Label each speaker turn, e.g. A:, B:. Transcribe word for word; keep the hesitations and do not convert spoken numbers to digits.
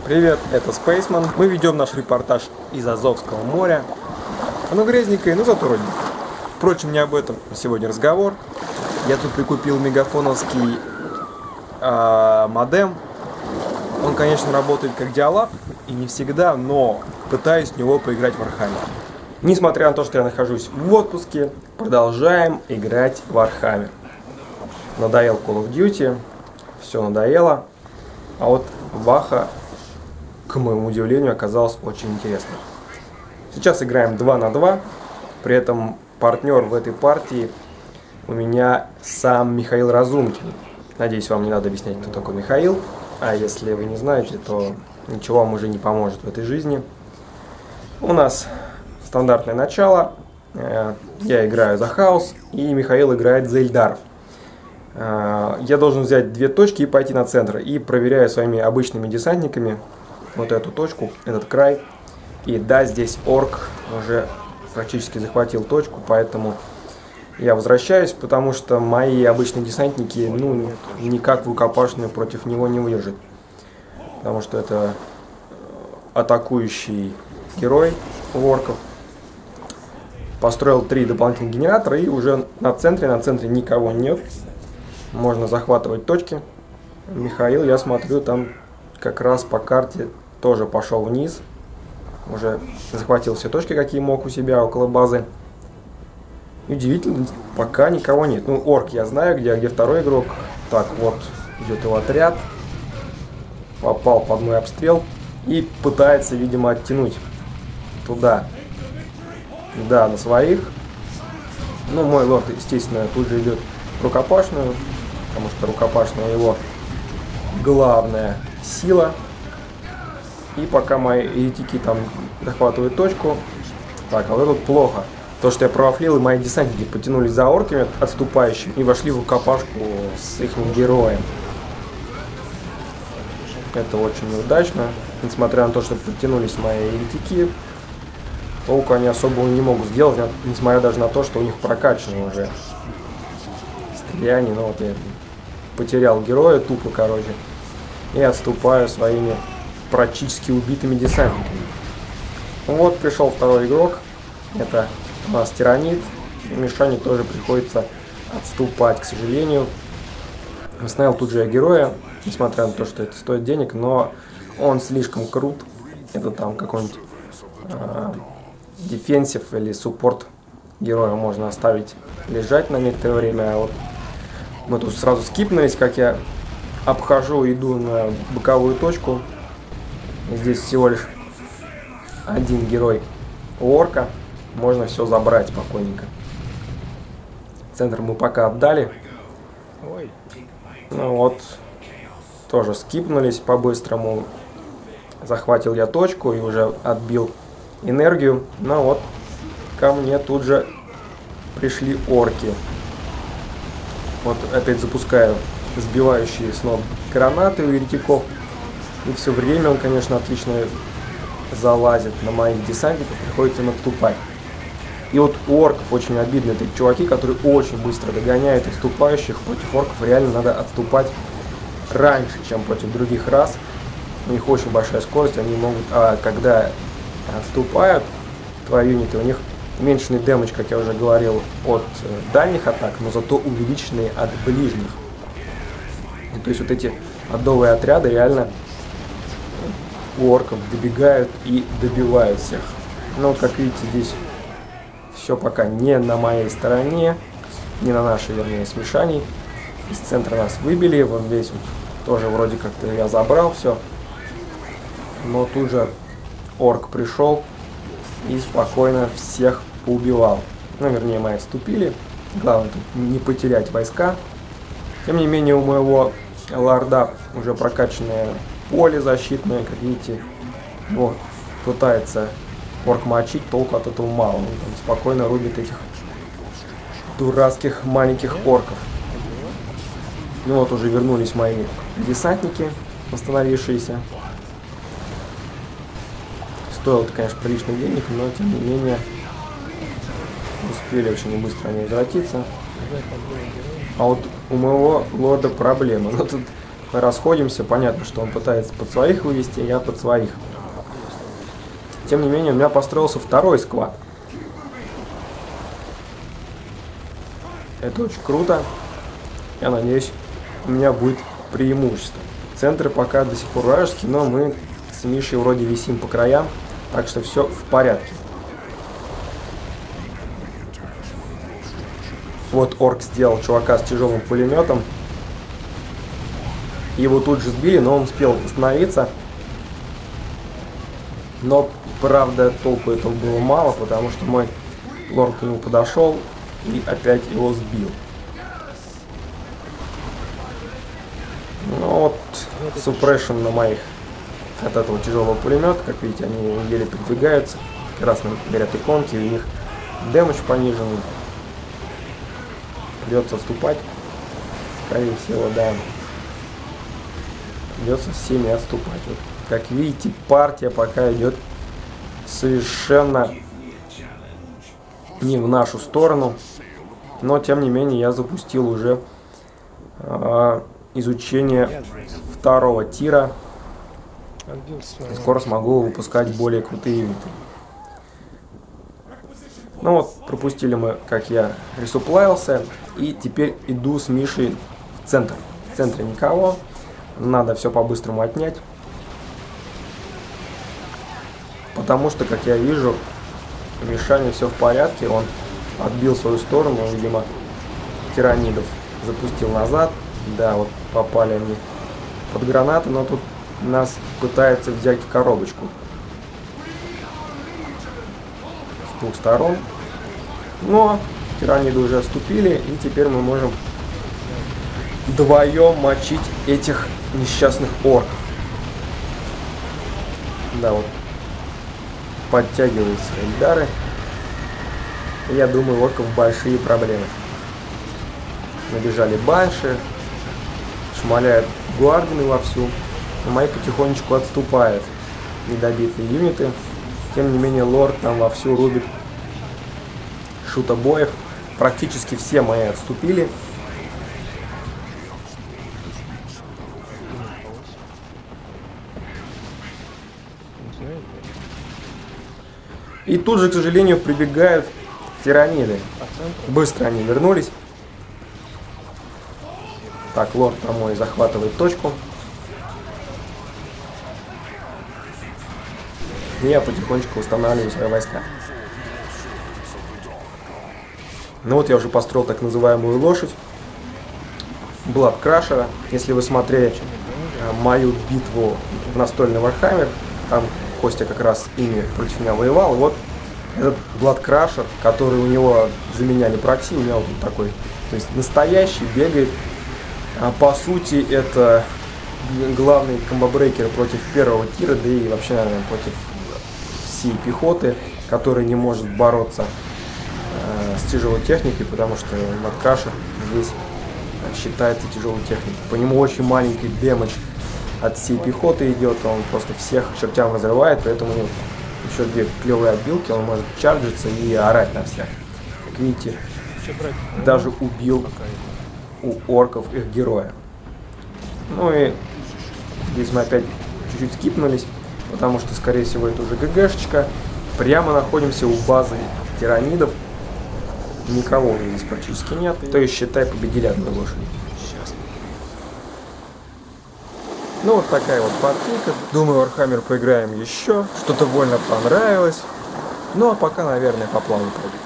A: Привет, это Spaceman. Мы ведем наш репортаж из Азовского моря. Оно грязненькое, но зато родненькое. Впрочем, не об этом сегодня разговор. Я тут прикупил мегафоновский э, модем. Он, конечно, работает как диалаб, и не всегда, но пытаюсь в него поиграть в Warhammer. Несмотря на то, что я нахожусь в отпуске, продолжаем играть в Warhammer. Надоел Call of Duty, все надоело. А вот Ваха, к моему удивлению, оказалась очень интересной. Сейчас играем два на два, при этом партнер в этой партии у меня сам Михаил Разумкин. Надеюсь, вам не надо объяснять, кто такой Михаил. А если вы не знаете, то ничего вам уже не поможет в этой жизни. У нас стандартное начало. Я играю за Хаос, и Михаил играет за Эльдаров. Я должен взять две точки и пойти на центр. И проверяю своими обычными десантниками вот эту точку, этот край. И да, здесь орк уже практически захватил точку, поэтому я возвращаюсь, потому что мои обычные десантники, ну, никак в рукопашную против него не выдержат. Потому что это атакующий герой у орков. Построил три дополнительных генератора, и уже на центре, на центре никого нет. Можно захватывать точки. Михаил, я смотрю, там как раз по карте тоже пошел вниз. Уже захватил все точки, какие мог у себя около базы. И удивительно, пока никого нет. Ну, орк я знаю, где, где второй игрок. Так, вот идет его отряд. Попал под мой обстрел. И пытается, видимо, оттянуть туда. Да, на своих. Ну, мой лорд, естественно, тут же идет в рукопашную. Потому что рукопашная его главная сила. И пока мои еретики там захватывают точку. Так, а вот тут плохо. То, что я провафлил, и мои десантники потянулись за орками отступающими и вошли в рукопашку с их героем. Это очень неудачно. Несмотря на то, что потянулись мои еретики, толку они особо не могут сделать, несмотря даже на то, что у них прокачано уже стреляние. Ну вот я потерял героя тупо, короче, и отступаю своими практически убитыми десантниками. Вот пришел второй игрок. Это у нас Тиранит. Мишане тоже приходится отступать, к сожалению. Установил тут же я героя, несмотря на то, что это стоит денег, но он слишком крут. Это там какой-нибудь э, дефенсив или суппорт героя можно оставить лежать на некоторое время. А вот мы тут сразу скипнулись, как я обхожу, иду на боковую точку. И здесь всего лишь один герой у орка. Можно все забрать спокойненько. Центр мы пока отдали. Ну вот, тоже скипнулись по-быстрому. Захватил я точку и уже отбил энергию. Ну вот, ко мне тут же пришли орки. Вот опять запускаю сбивающие с ног гранаты у еретиков. И все время он, конечно, отлично залазит на моих десантников, приходится им отступать. И вот у орков очень обидно, это чуваки, которые очень быстро догоняют отступающих. Против орков реально надо отступать раньше, чем против других рас. У них очень большая скорость, они могут, а когда отступают твои юниты, у них уменьшенный дэмэдж, как я уже говорил, от дальних атак, но зато увеличенные от ближних. И то есть вот эти адовые отряды реально у орков добегают и добивают всех. Ну вот, как видите, здесь все пока не на моей стороне, не на нашей, вернее, смешании. Из центра нас выбили, вот здесь вот тоже вроде как-то я забрал все. Но тут же орк пришел и спокойно всех поубивал. Ну, вернее, мы отступили. Главное тут не потерять войска. Тем не менее, у моего лорда уже прокачанное поле защитное, как видите. Вот, пытается орк мочить, толку от этого мало. Он там спокойно рубит этих дурацких маленьких орков. Ну вот уже вернулись мои десантники, восстановившиеся. Стоило это, конечно, приличных денег, но тем не менее успели очень быстро они возвратиться. А вот у моего лорда проблема. Ну тут Мы расходимся. Понятно, что он пытается под своих вывести, а я под своих. Тем не менее, у меня построился второй сквад. Это очень круто. Я надеюсь, у меня будет преимущество. Центры пока до сих пор вражеские, но мы с Мишей вроде висим по краям, так что все в порядке. Вот орк сделал чувака с тяжелым пулеметом. Его тут же сбили, но он успел остановиться. Но, правда, толку этого было мало, потому что мой лорд к нему подошел и опять его сбил. Ну вот, супрессион на моих от этого тяжелого пулемета. Как видите, они еле передвигаются. Красные горят иконки, у них дэмэдж пониженный. Придется отступать. Скорее всего, да. Придется всеми отступать. Вот, как видите, партия пока идет совершенно не в нашу сторону. Но, тем не менее, я запустил уже э, изучение второго тира. И скоро смогу выпускать более крутые юниты. Ну вот, пропустили мы, как я ресуплавился. И теперь иду с Мишей в центр. В центре никого. Надо все по-быстрому отнять. Потому что, как я вижу, у Мишани все в порядке. Он отбил свою сторону, видимо, тиранидов запустил назад. Да, вот попали они под гранаты, но тут нас пытается взять в коробочку. С двух сторон. Но тираниды уже отступили, и теперь мы можем вдвоем мочить этих несчастных орков. Да, вот подтягиваются эльдары. Я думаю, у орков большие проблемы. Набежали банши, шмаляют гвардины вовсю. Но мои потихонечку отступают недобитые юниты. Тем не менее, лорд там вовсю рубит шутобоев. Практически все мои отступили. И тут же, к сожалению, прибегают тираниды. Быстро они вернулись. Так, лорд на мой захватывает точку. И я потихонечку устанавливаю свои войска. Ну вот я уже построил так называемую лошадь Бладкрашера. Если вы смотрели э, мою битву в настольный Warhammer, там Костя как раз ими против меня воевал. Вот этот Бладкрашер, который у него заменяли прокси, у него вот такой, то есть настоящий, бегает. А по сути это главный комбобрейкер против первого тира, да и вообще, наверное, против всей пехоты, которая не может бороться э, с тяжелой техникой, потому что Бладкрашер здесь считается тяжелой техникой. По нему очень маленький дэмэдж от всей пехоты идет, он просто всех к чертям разрывает, поэтому у него еще две клевые отбилки, он может чарджиться и орать на всех. Как видите, даже убил у орков их героя. Ну и здесь мы опять чуть-чуть скипнулись, потому что, скорее всего, это уже ГГшечка. Прямо находимся у базы тиранидов. Никого уже здесь практически нет. То есть, считай, победили одной лошади. Ну вот такая вот партийка. Думаю, Warhammer поиграем еще. Что-то больно понравилось. Ну а пока, наверное, по плану пройдет.